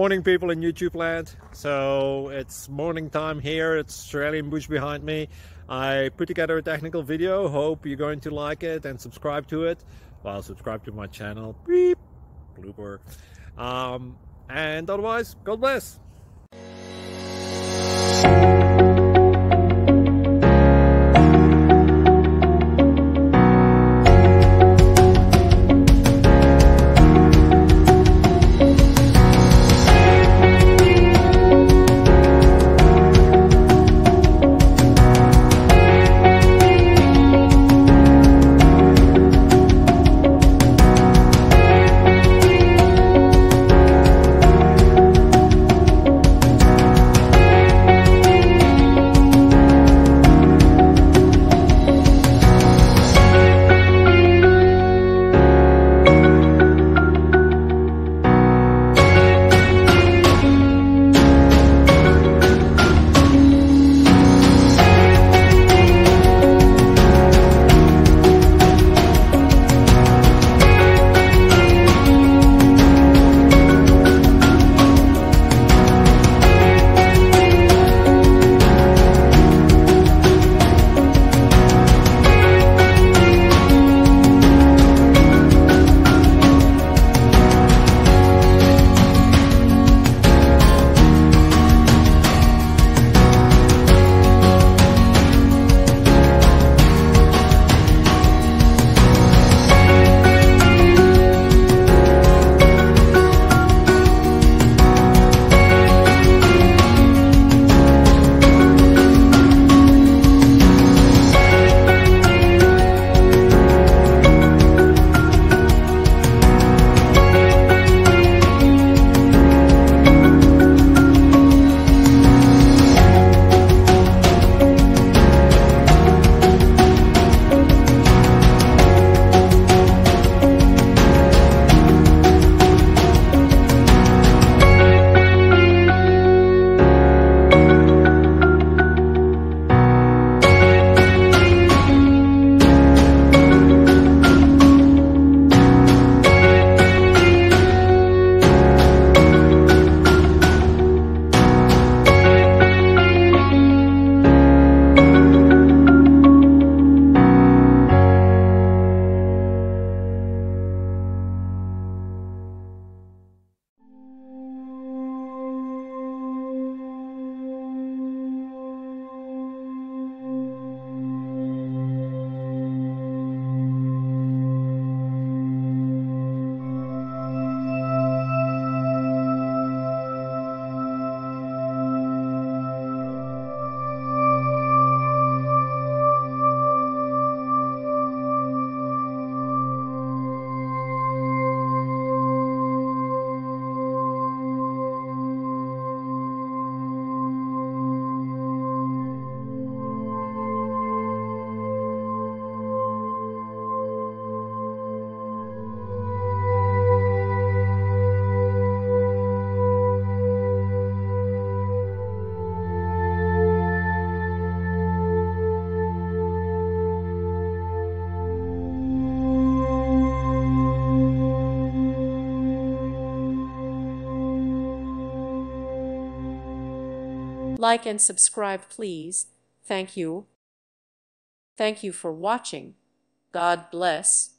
Morning people in YouTube land. So it's morning time here. It's Australian bush behind me. I put together a technical video. Hope you're going to like it and subscribe to it. Well, subscribe to my channel. Beep. Blooper. And otherwise, God bless. Like and subscribe, please. Thank you. Thank you for watching. God bless.